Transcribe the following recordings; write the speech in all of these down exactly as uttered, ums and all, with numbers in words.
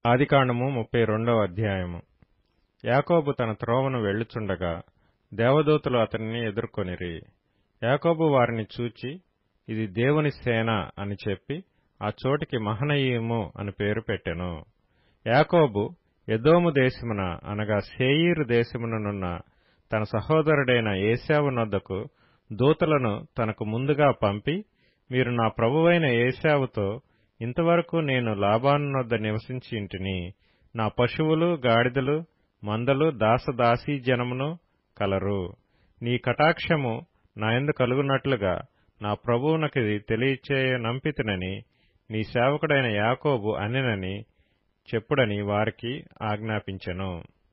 ఆదికాండము ముప్పై రెండవ అధ్యాయము. యాకోబు తన త్రోవను వెళ్ళుచుండగా దేవదూతలు అతనిని ఎదుర్కొనిరి. యాకోబు వారిని చూచి, ఇది దేవుని సేన అని చెప్పి ఆ చోటికి మహనయీము అని పేరు పెట్టెను. యాకోబు ఎదోము దేశమున అనగా శేయీరు దేశముననున్న తన సహోదరుడైన ఏశావు నొద్దకు దూతలను తనకు ముందుగా పంపి, మీరు నా ప్రభువైన ఏశావుతో, ఇంతవరకు నేను లాబాను నొద్ద నివసించి ఇంటిని, నా పశువులు గాడిదలు మందలు దాసదాసీ జనమును కలరు. నీ కటాక్షము నాయందు కలుగునట్లుగా నా ప్రభువునకిది తెలియచేయనంపితినని నీ సేవకుడైన యాకోబు అనెనని చెప్పుడని వారికి ఆజ్ఞాపించెను.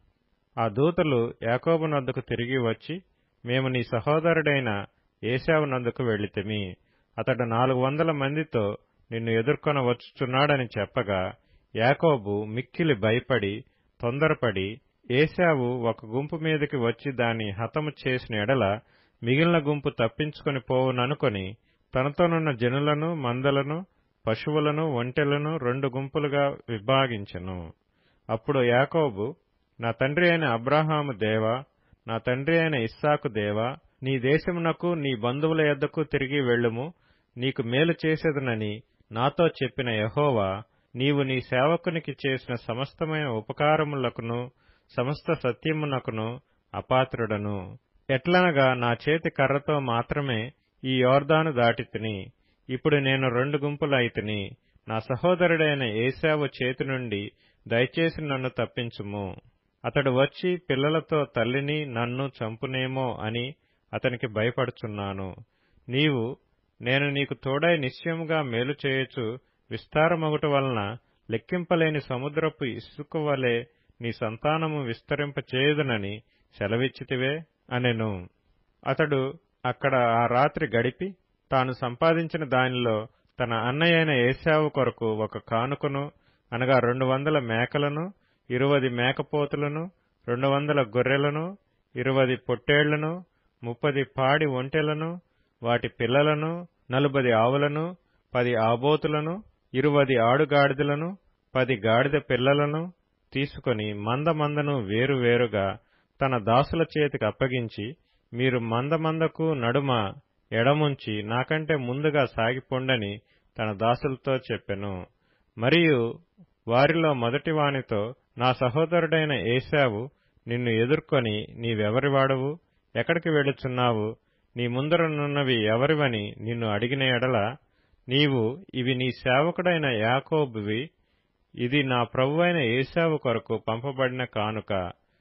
ఆ దూతలు యాకోబు నొద్దకు తిరిగి వచ్చి, మేము నీ సహోదరుడైన ఏశావు నొద్దకు వెళ్ళితిమి, అతడు నాలుగు వందల మందితో నిన్ను ఎదుర్కొన వచ్చుచున్నాడని చెప్పగా, యాకోబు మిక్కిలి భయపడి తొందరపడి, ఏశావు ఒక గుంపు మీదకి వచ్చి దాన్ని హతము చేసిన ఎడల మిగిలిన గుంపు తప్పించుకొని పోవుననుకొని తనతోనున్న జనులను మందలను పశువులను ఒంటెలను రెండు గుంపులుగా విభాగించెను. అప్పుడు యాకోబు, నా తండ్రి అయిన అబ్రాహాము దేవా, నా తండ్రి అయిన ఇస్సాకు దేవా, నీ దేశమునకు నీ బంధువుల యొద్దకు తిరిగి వెళ్ళుము, నీకు మేలు చేసేదనని నాతో చెప్పిన యెహోవా, నీవు నీ సేవకునికి చేసిన సమస్తమైన ఉపకారములకును సమస్త సత్యమునకును అపాత్రుడను. ఎట్లనగా నా చేతి కర్రతో మాత్రమే ఈ యోర్దాను దాటితిని, ఇప్పుడు నేను రెండు గుంపులైతిని. నా సహోదరుడైన ఏశావు చేతి నుండి దయచేసి నన్ను తప్పించుము. అతడు వచ్చి పిల్లలతో తల్లిని నన్ను చంపునేమో అని అతనికి భయపడుచున్నాను. నీవు, నేను నీకు తోడై నిశ్చయముగా మేలు చేయొచ్చు విస్తారమగుట వలన లెక్కింపలేని సముద్రపు ఇసుక వలె నీ సంతానము విస్తరింపచేయుదునని సెలవిచ్చితివే అనెను. అతడు అక్కడ ఆ రాత్రి గడిపి తాను సంపాదించిన దానిలో తన అన్నయ్యైన ఏశావు కొరకు ఒక కానుకను అనగా రెండు వందల మేకలను, ఇరువది మేకపోతులను, రెండు వందల గొర్రెలను, ఇరువది పొట్టేళ్లను, ముప్పది పాడి ఒంటెలను, వాటి పిల్లలను, నలుబది ఆవులను, పది ఆబోతులను, ఇరువది ఆడుగాడిదలను, పది గాడిద పిల్లలను తీసుకొని మంద మందను వేరువేరుగా తన దాసుల చేతికి అప్పగించి, మీరు మంద మందకు నడుమ ఎడముంచి నాకంటే ముందుగా సాగిపోండని తన దాసులతో చెప్పెను. మరియు వారిలో మొదటి వానితో, నా సహోదరుడైన ఏశావు నిన్ను ఎదుర్కొని, నీవెవరివాడవు, ఎక్కడికి వెళ్ళుచున్నావు, నీ ముందరనున్నవి ఎవరివని నిన్ను అడిగిన ఎడల, నీవు, ఇవి నీ సేవకుడైన యాకోబువి, ఇది నా ప్రభువైన ఏశావు కొరకు పంపబడిన కానుక,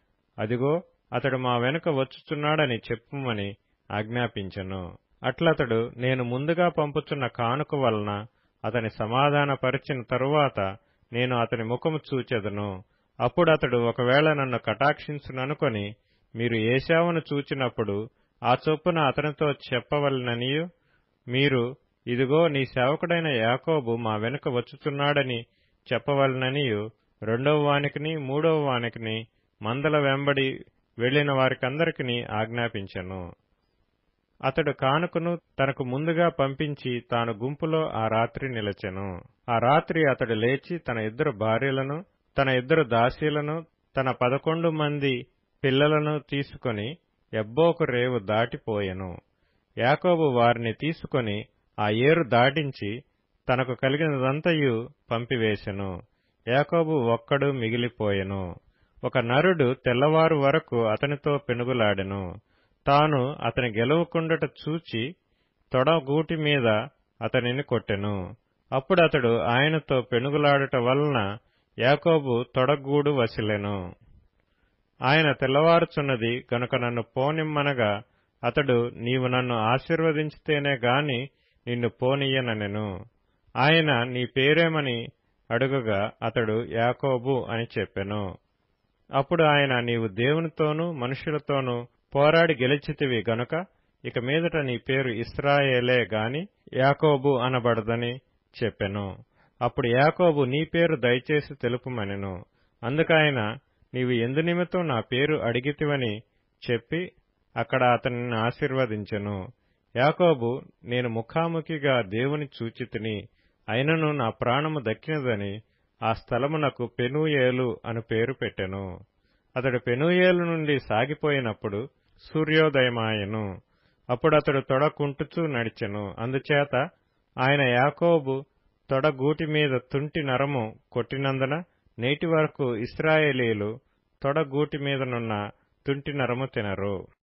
అదిగో అతడు మా వెనుక వచ్చుచున్నాడని చెప్పుమని ఆజ్ఞాపించెను. అట్లతడు, నేను ముందుగా పంపుచున్న కానుక వలన అతని సమాధానపరిచిన తరువాత నేను అతని ముఖము చూచెదను. అప్పుడు అతడు ఒకవేళ నన్ను కటాక్షించుననుకొని, మీరు ఏశావును చూచినప్పుడు ఆ చొప్పున అతనితో చెప్పవలెననియు, మీరు, ఇదిగో నీ సేవకుడైన యాకోబు మా వెనుక వచ్చుచున్నాడని చెప్పవలెననియు రెండవ వానికిని మూడవ వానికిని మందల వెంబడి వెళ్లిన వారికందరికీ ఆజ్ఞాపించెను. అతడు కానుకను తనకు ముందుగా పంపించి తాను గుంపులో ఆ రాత్రి నిలచెను. ఆ రాత్రి అతడు లేచి తన ఇద్దరు భార్యలను, తన ఇద్దరు దాసీలను, తన పదకొండు మంది పిల్లలను తీసుకొని యబ్బోకు రేవు దాటిపోయెను. యాకోబు వారిని తీసుకొని ఆ ఏరు దాటించి తనకు కలిగినదంతయు పంపివేశెను. యాకోబు ఒక్కడు మిగిలిపోయెను. ఒక నరుడు తెల్లవారు వరకు అతనితో పెనుగులాడెను. తాను అతని గెలవకుండట చూచి తొడగూటి మీద అతనిని కొట్టెను. అప్పుడు అతడు ఆయనతో పెనుగులాడుట వలన యాకోబు తొడగూడు వసిలెను. ఆయన తెల్లవారుచున్నది గనుక నన్ను పోనిమ్మనగా, అతడు, నీవు నన్ను ఆశీర్వదించితేనే గాని నిన్ను పోనీయననెను. ఆయన, నీ పేరేమని అడుగగా అతడు యాకోబు అని చెప్పెను. అప్పుడు ఆయన, నీవు దేవునితోనూ మనుషులతోనూ పోరాడి గెలిచితివి గనుక ఇక మీదట నీ పేరు ఇశ్రాయేలే గాని యాకోబు అనబడదని చెప్పెను. అప్పుడు యాకోబు, నీ పేరు దయచేసి తెలుపుమనెను. అందుకాయన, నీవు ఎందు నిమిత్తం నా పేరు అడిగితివని చెప్పి అక్కడ అతనిని ఆశీర్వదించెను. యాకోబు, నేను ముఖాముఖిగా దేవుని చూచితిని, అయినను నా ప్రాణము దక్కినదని ఆ స్థలమునకు పెనూయేలు అని పేరు పెట్టెను. అతడు పెనూయేలు నుండి సాగిపోయినప్పుడు సూర్యోదయమాయెను. అప్పుడతడు తొడ కుంటుచూ నడిచెను. అందుచేత ఆయన యాకోబు తొడ గూటి మీద తుంటి నరము కొట్టినందున నేటి వరకు ఇశ్రాయేలీయులు తొడ గూటి మీదనున్న తుంటి నరము తినరు.